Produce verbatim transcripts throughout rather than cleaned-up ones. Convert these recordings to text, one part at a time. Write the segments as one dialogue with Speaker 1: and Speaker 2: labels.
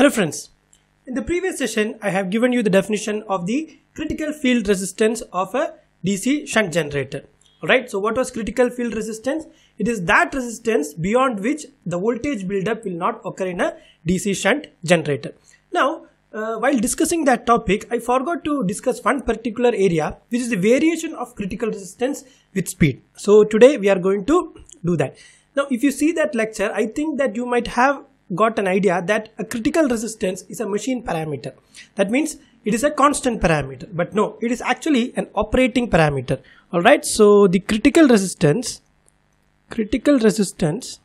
Speaker 1: Hello friends, in the previous session I have given you the definition of the critical field resistance of a D C shunt generator. Alright, so what was critical field resistance? It is that resistance beyond which the voltage buildup will not occur in a D C shunt generator. Now, uh, while discussing that topic, I forgot to discuss one particular area, which is the variation of critical resistance with speed. So today we are going to do that. Now, if you see that lecture, I think that you might have got an idea that a critical resistance is a machine parameter. That means it is a constant parameter, but no, it is actually an operating parameter. Alright, so the critical resistance, critical resistance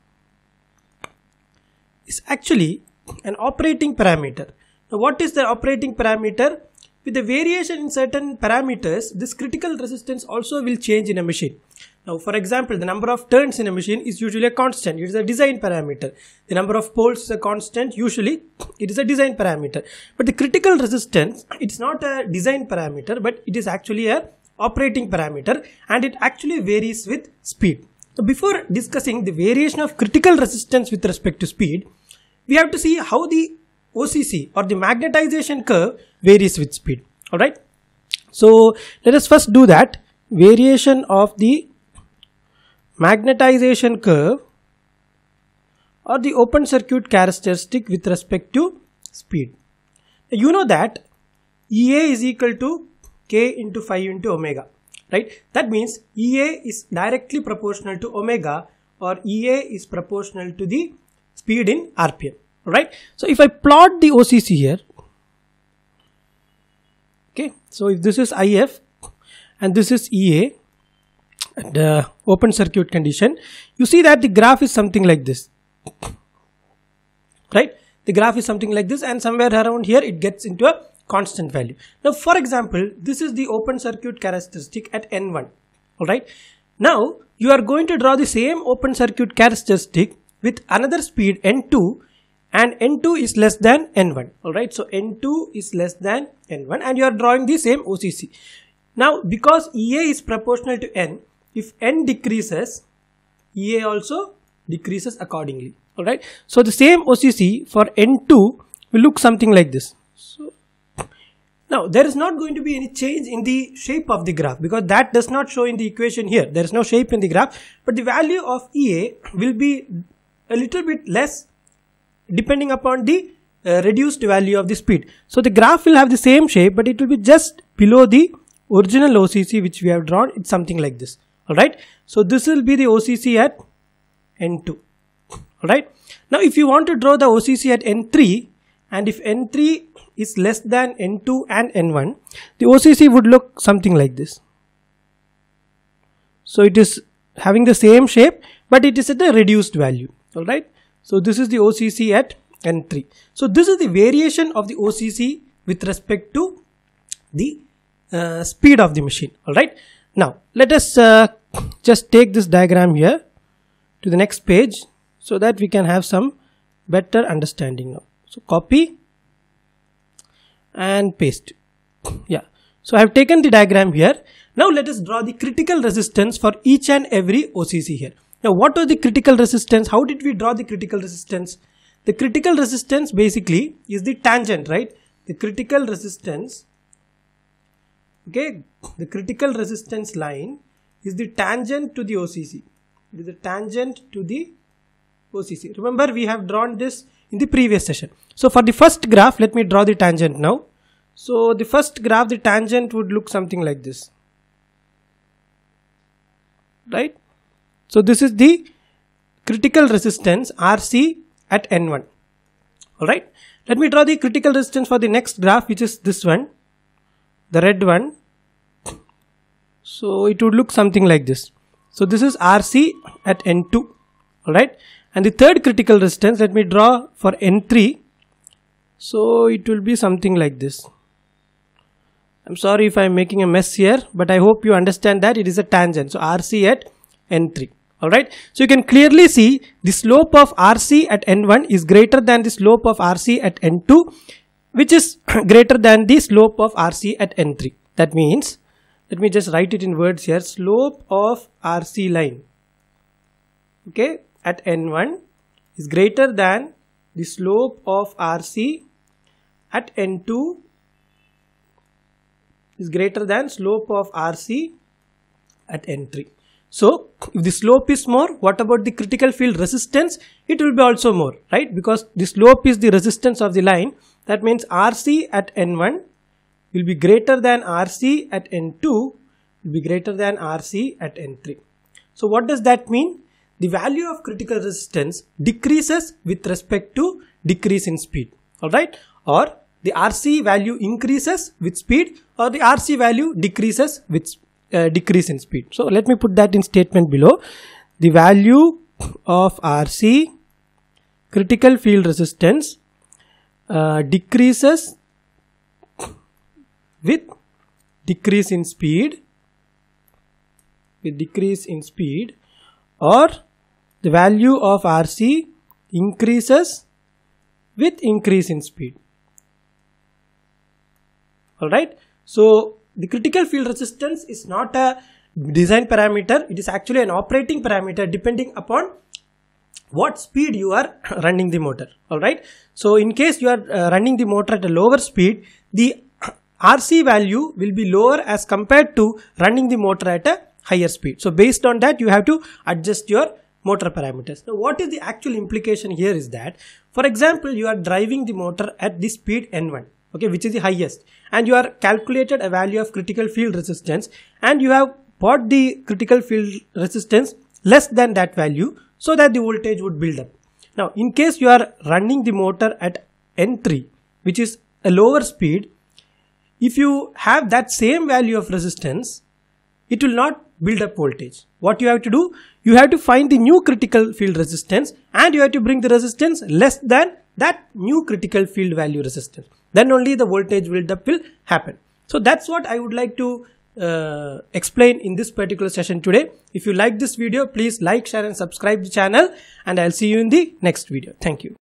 Speaker 1: is actually an operating parameter. Now, what is the operating parameter? With the variation in certain parameters, this critical resistance also will change in a machine. Now, for example, the number of turns in a machine is usually a constant. It is a design parameter. The number of poles is a constant. Usually, it is a design parameter. But the critical resistance, it's not a design parameter, but it is actually a operating parameter, and it actually varies with speed. So, before discussing the variation of critical resistance with respect to speed, we have to see how the O C C or the magnetization curve varies with speed. Alright. So, let us first do that. Variation of the magnetization curve or the open circuit characteristic with respect to speed. You know that E A is equal to K into phi into omega, right? That means E A is directly proportional to omega, or E A is proportional to the speed in R P M, right? So if I plot the O C C here, okay, so if this is I F and this is E A, the open circuit condition, you see that the graph is something like this, right? The graph is something like this, and somewhere around here it gets into a constant value. Now, for example, this is the open circuit characteristic at N one. Alright. Now, you are going to draw the same open circuit characteristic with another speed N two, and N two is less than N one. Alright. So, N two is less than N one, and you are drawing the same O C C. Now, because E A is proportional to N, if N decreases, E A also decreases accordingly. Alright. So, the same O C C for N two will look something like this. So, now there is not going to be any change in the shape of the graph, because that does not show in the equation here. There is no shape in the graph, but the value of E A will be a little bit less depending upon the uh, reduced value of the speed. So, the graph will have the same shape, but it will be just below the original O C C which we have drawn. It's something like this. Alright. So, this will be the O C C at N two. Alright. Now, if you want to draw the O C C at N three, and if N three is less than N two and N one, the O C C would look something like this. So, it is having the same shape, but it is at a reduced value. Alright. So, this is the O C C at N three. So, this is the variation of the O C C with respect to the uh, speed of the machine. Alright. Now, let us uh, just take this diagram here to the next page, so that we can have some better understanding now. So, copy and paste. Yeah. So, I have taken the diagram here. Now, let us draw the critical resistance for each and every O C C here. Now, what was the critical resistance? How did we draw the critical resistance? The critical resistance basically is the tangent, right? The critical resistance, okay, the critical resistance line is the tangent to the O C C. It is the tangent to the O C C. Remember, we have drawn this in the previous session. So, for the first graph, let me draw the tangent now. So, the first graph, the tangent would look something like this, right? So, this is the critical resistance R C at N one. Alright. Let me draw the critical resistance for the next graph, which is this one, the red one. So, it would look something like this. So, this is R C at N two. Alright. And the third critical resistance, let me draw for N three. So, it will be something like this. I'm sorry if I'm making a mess here, but I hope you understand that it is a tangent. So, R C at N three. Alright. So, you can clearly see the slope of R C at N one is greater than the slope of R C at N two, which is greater than the slope of R C at N three. That means, let me just write it in words here, slope of R C line, okay, at N one is greater than the slope of R C at N two is greater than slope of R C at N three. So if the slope is more, what about the critical field resistance? It will be also more, right? Because the slope is the resistance of the line. That means R C at N one will be greater than R C at N two will be greater than R C at N three. So what does that mean? The value of critical resistance decreases with respect to decrease in speed, alright? Or the R C value increases with speed, or the R C value decreases with uh, decrease in speed. So let me put that in statement below. The value of R C, critical field resistance, uh, decreases with decrease in speed, with decrease in speed, or the value of R C increases with increase in speed. Alright, so the critical field resistance is not a design parameter, it is actually an operating parameter depending upon what speed you are running the motor. Alright, so in case you are uh, running the motor at a lower speed, the R C value will be lower as compared to running the motor at a higher speed. So based on that, you have to adjust your motor parameters. Now what is the actual implication here is that, for example, you are driving the motor at the speed N one, okay, which is the highest, and you are calculated a value of critical field resistance, and you have bought the critical field resistance less than that value so that the voltage would build up. Now in case you are running the motor at N three, which is a lower speed, if you have that same value of resistance, it will not build up voltage. What you have to do, you have to find the new critical field resistance, and you have to bring the resistance less than that new critical field value resistance. Then only the voltage build up will happen. So that's what I would like to uh, explain in this particular session today. If you like this video, please like, share and subscribe the channel, and I'll see you in the next video. Thank you.